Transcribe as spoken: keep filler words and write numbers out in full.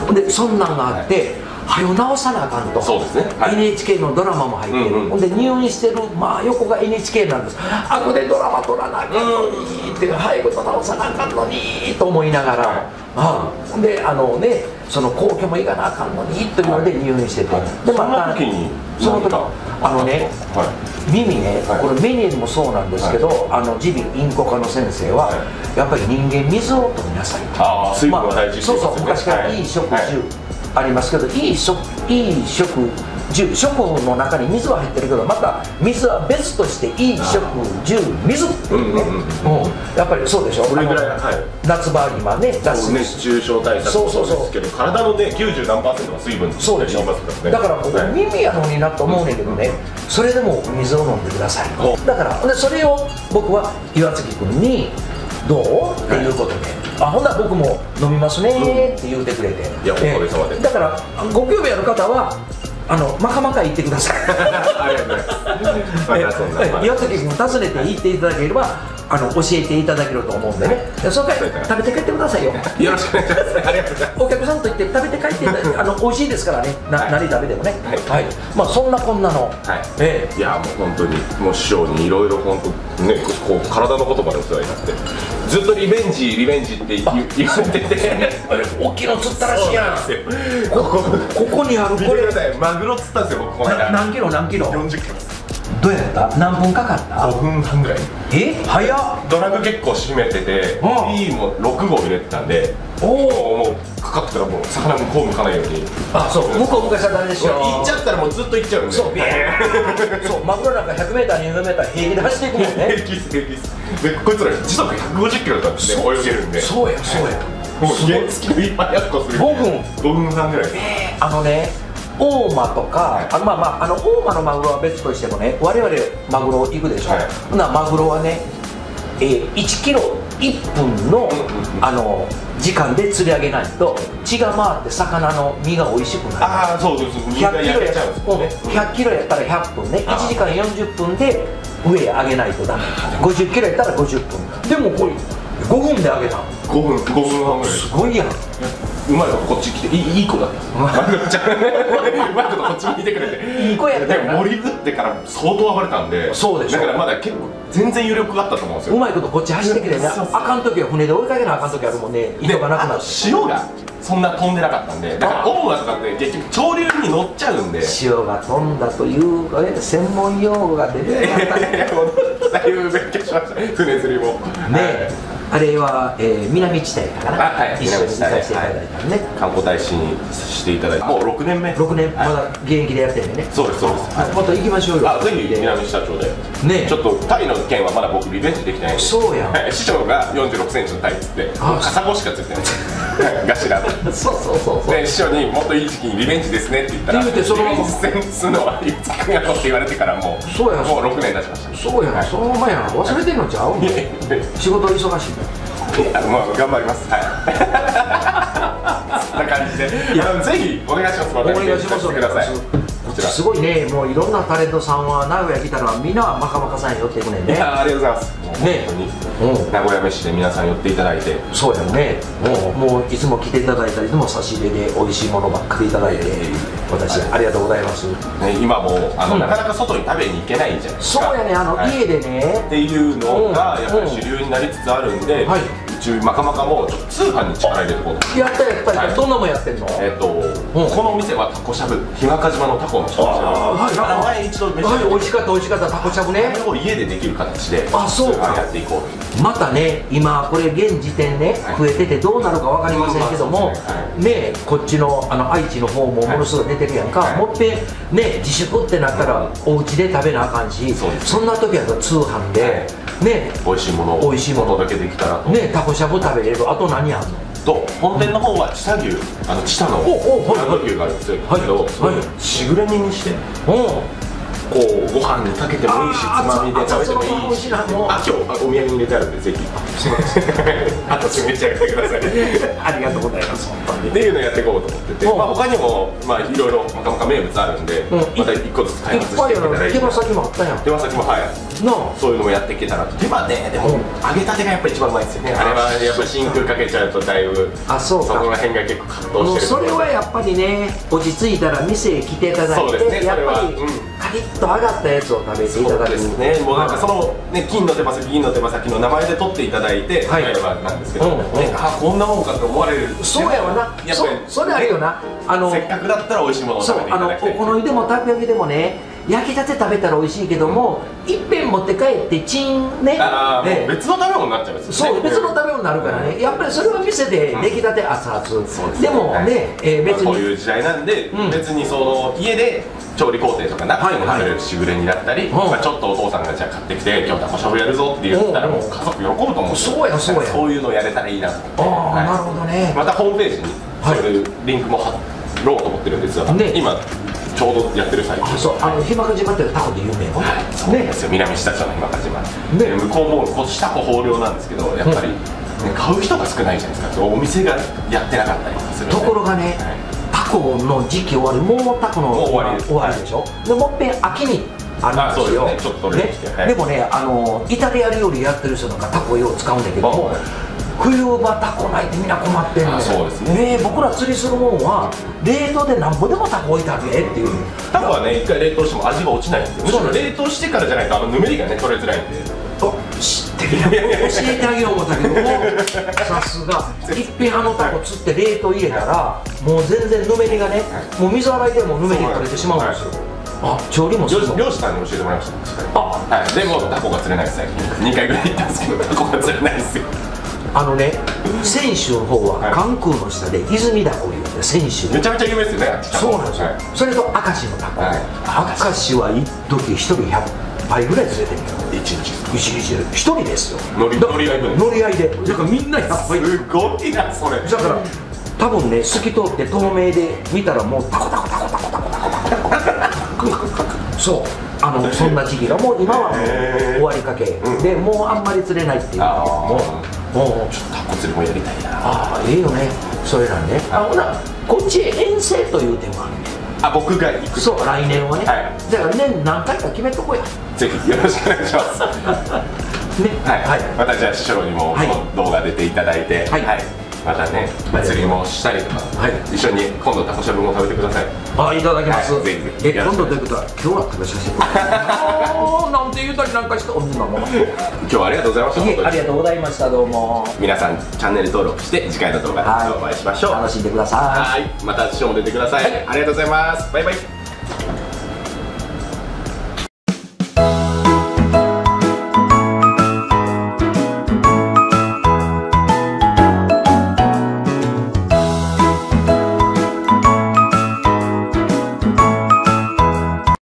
でそんなんがあってはよ直さなあかんと。 そうですね。 エヌエイチケー のドラマも入ってる。ほんで入院してるまあ横が エヌエイチケー なんです。あこでドラマ撮らなあかんのにって早くと直さなあかんのにと思いながら、ほんであのねその皇居も行かなあかんのにというので入院してて、でまたその時あのね耳ね、これメニューもそうなんですけど、あの耳鼻咽喉科の先生はやっぱり人間水を取りなさいと。 ああ水分が大事。 そうそう、昔からいい食事ありますけど、いい食いい食住食の中に水は入ってるけど、また水は別としていい食住水っていうね、やっぱりそうでしょ。 それぐらい夏場にはね熱中症対策もそうですけど、体のねきゅうじゅうなんパーセントが水分。 そうでしょ。だから僕耳やのになと思うねんけどね、それでも水を飲んでください。だからでそれを僕は岩月君にどうっていうことで、あほんなら僕も飲みますねって言うてくれて、 いやおかげさまで。 だからご興味ある方はあのマカマカ行ってください。 ありがとうございます。 岩崎君訪ねて行っていただければあの教えていただけると思うんでね、その回食べて帰ってくださいよ。 よろしくお願いします。ありがとうございます。 お客さんと行って食べて帰っていただいて、あの美味しいですからね、何食べてもね。はい、まあそんなこんなの、 いやもう本当にもう師匠にいろいろ本当ねこう体のことまでお世話になって、ずっとリベンジリベンジって言われてて、 大きいの釣ったらしいやん。ここここにあるこれマグロ釣ったんですよ僕この間。 何キロ何キロ？ よんじゅっキロです。 どうやった？何分かかった？ ごふんはんぐらい。 え早っ。 ドラグ結構締めてて B もろくごう入れてたんで、おおもうかかってたらもう魚向こう向かないように。あそう向こう向かしちゃダメでしょ。行っちゃったらもうずっと行っちゃうんで。そうビーンそうマグロなんかひゃくメーターにひゃくメーター平気で走っていくもんね。平気です平気です。でこいつら時速ひゃくごじゅっキロだったんで泳げるんで。そうやそうや。もう原付の一杯やっこするごふんごふんはんぐらい。あのね大間とか、あまあまああの大間のマグロは別としてもね、我々マグロ行くでしょ。ほなマグロはね、えー、いちキロいっぷんのあの時間で釣り上げないと血が回って魚の身が美味しくない。ああそうそうそう。ひゃくキロやったらひゃっキロやったらひゃっぷんね、いちじかんよんじゅっぷんで上へ上げないとダメ。ごじゅっキロやったらごじゅっぷん。でもこれごふんで上げた。ごふんごふんはんぐらい。すごいやん。うまいことこっち来ていいいい子だった。うまいことこっちに来てくれていい子やったよな。でも森打ってから相当暴れたんで、そうでしょ。だからまだ結構全然余力があったと思うんですよ。うまいことこっち走ってくれね。あかん時は船で追いかけなあかん時あるもんね。糸がなくなって、潮がそんな飛んでなかったんで、だから大間とかって結局潮流に乗っちゃうんで、潮が飛んだという専門用語が出てなかったね。だいぶ勉強しました、船釣りもね。あれは、えー、南知多かな、はい、一緒に行かせていただいたのね、観光大使にしていただいてもうろくねんめ。ろくねんまだ現役でやってるんでね。そうですそうです。また行きましょうよ。あぜひ南知多町でね。ちょっとタイの件はまだ僕リベンジできてないんで。そうやん。師匠がよんじゅうろくセンチのタイっつってカサゴしかついてないガシラそうそうそうそう。で師匠にもっといい時期にリベンジですねって言ったら、リベンジするのは岩月君やろって言われてからもうそうやもうろくねん経ちました。そうやな、その前やな、忘れてんのちゃう。仕事忙しい。まあ頑張ります。はい。そんな感じで、ぜひお願いします。お願いします。ください。こちらすごいね、もういろんなタレントさんは名古屋来たのはみんなマカマカさん寄っていくねんね。ありがとうございます。ね、名古屋飯で皆さん寄っていただいて、そうやね。もういつも来ていただいたり、いつも差し入れで美味しいものばっかりいただいて、私ありがとうございます。今もあのなかなか外に食べに行けないじゃないですか。そうやね、あの家でねっていうのがやっぱり主流になりつつあるんで、うちマカマカも通販に力入れていこうと。やったやったやった。どんなもんやってんの？えっとこのお店はタコしゃぶ、日間賀島のタコのしゃぶしゃぶ。前一度召し上がって美味しかった美味しかったタコしゃぶね。これを家でできる形であそうかやっていこう。またね今これ現時点ね増えててどうなるかわかりませんけどもね、こっちのあの愛知の方もものすごい出てるやんか。もっぺんね自粛ってなったらお家で食べなあかんし、そんな時は通販でね美味しいものをお届けできたらとね。タコしゃぶ食べれる。あと何あんのと本店の方は知多牛、あの知多のブランド牛があるんですけど、しぐれ煮にしてこうご飯にかけてもいいし、つまみで食べてもいいし。あ、今日お土産に入れてあるんでぜひあと召し上がってください。 ありがとうございます。本当にっていうのをやっていこうと思ってて、まあ他にもまあいろいろなかなか名物あるんで、また一個ずつ開発していただいて、 手羽先もあったやん。 手羽先もはいそういうのもやっていけたらと。手羽ね、でも揚げたてがやっぱり一番うまいですよね。あれはやっぱ真空かけちゃうとだいぶそこら辺が結構葛藤してる。 それはやっぱりね、落ち着いたら店へ来ていただいて、やっぱりカリッと揚がったやつを食べていただく。 そうですね。もうなんかそのね、金の手羽先、銀の手羽先の名前で取っていただいてはいなんですけど、あ、こんなもんかって思われる。 そうやわな。やっぱりそれあるよな。あのせっかくだったら美味しいものを食べていただきたい。 お好みでもたこ焼きでもね、焼きたて食べたら美味しいけども、いっぺん持って帰ってチンね、 別の食べ物になっちゃうんですよね。 そう、別の食べ物になるからね、やっぱりそれは店で出来たて熱々でもね、別にこういう時代なんで、別にその家で調理工程とかなくても食べれるしぐれ煮だったり、ちょっとお父さんがじゃあ買ってきて今日タコしゃぶやるぞって言ったらもう家族喜ぶと思うんですよ。 そうやそうや、 そういうのやれたらいいなと思って。 ああ、なるほどね。 またホームページにそういうリンクも貼ろうと思ってるんですが、今ちょうどやってる最中。 そう、あの日間賀島ってタコで有名よ。 はい、そうですよ。南知多町の日間賀島で、向こうもこう下湖豊漁なんですけど、やっぱり買う人が少ないじゃないですか。お店がやってなかったりする。 ところがね、タコの時期終わり、もうタコの終わり終わりでしょ。でもっぺん秋にあるんですよ。ちょっとね。でもね、あのイタリア料理やってる人なんかタコよう使うんだけども、冬場タコないってみんな困ってんねん。そうですね。僕ら釣りするもんは冷凍でなんぼでもタコ置いてあるねっていう。 タコはね、一回冷凍しても味が落ちないんですよ。むしろ冷凍してからじゃないとあのぬめりがね取れづらいんで。 あ、知ってる。教えてあげよう思ったけども、さすがいっぺんあのタコ釣って冷凍入れたらもう全然ぬめりがね、もう水洗いでもぬめりが取れてしまうんですよ。あ、調理もするの。 漁師さんに教えてもらいました。あ、はい。でもタコが釣れないです。最近にかいぐらい行ったんですけどタコが釣れないですよ。 あのね、泉州の方は関空の下で泉ダコいうて泉州めちゃめちゃ有名ですよね。 そうなんですよ。それと明石のタコ、明石は一時一人ひゃっぱいぐらい釣れてるよ。 一日一日で一人ですよ。 乗り合いで乗り合いで、だからみんなひゃっぱい。 すごいなそれ。 だから多分ね、透き通って透明で見たらもうタコタコタコタコタコタコタコタコ。そう、あのそんな時期がもう今はもう終わりかけで、もうあんまり釣れないっていう。もうもうちょっとタコ釣りもやりたいな。 ああ、いいよね。それなんね。あ、ほなこっちへ遠征という手もあるね。 あ、僕が行く。 そう、来年はね。だから年何回か決めとこうや。 ぜひよろしくお願いします。ね、はい。またじゃあ師匠にも動画出ていただいて、はい。またね、釣りもしたりとか、一緒に今度タコしゃぶも食べてください。 あ、いただきます。ぜひぜひ。え、今度ということは今日は食べさせてください。ああ、なんて言うたりなんかしておんなもの。 今日はありがとうございました。 ありがとうございました。どうも。 皆さんチャンネル登録して次回の動画でお会いしましょう。 楽しんでください。 はい。また師匠も出てください。ありがとうございます。バイバイ。